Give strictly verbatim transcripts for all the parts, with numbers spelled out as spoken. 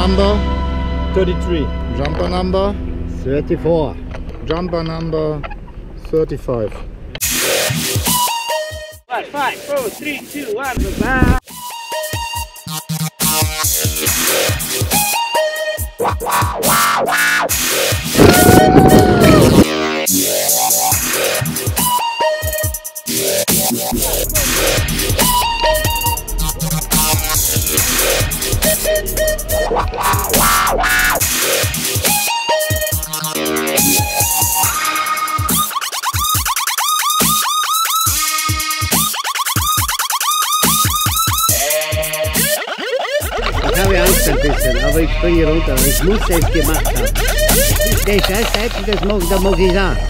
number thirty-three. Jumper number thirty-four. Jumper number thirty-five. Five, five, four, three, two, one, bye. Ich habe Angst ein bisschen, aber ich springe runter. Ich muss es gemacht haben. Der scheiß Seiten, das mag, da mag ich auch.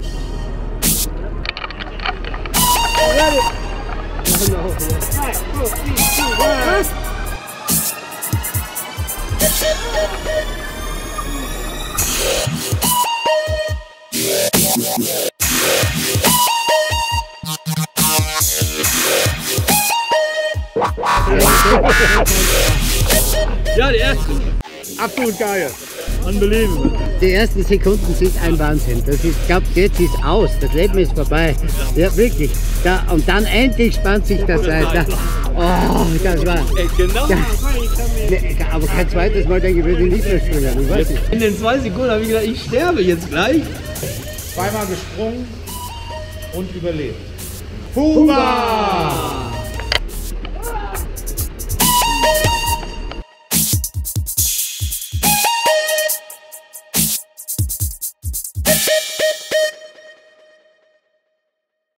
Ja, die erste. Absolut geil. Unbelievable. Die ersten Sekunden sind ein Wahnsinn. Das ist, ich glaube, jetzt ist aus. Das Leben ist vorbei. Ja, wirklich. Da, und dann endlich spannt sich das weiter. Oh, das war. Genau. Ja, ne, aber kein zweites Mal denke ich, würde ich nicht mehr springen. Ich weiß nicht. In den zwei Sekunden habe ich gedacht, ich sterbe jetzt gleich. Zweimal gesprungen und überlebt. Huba!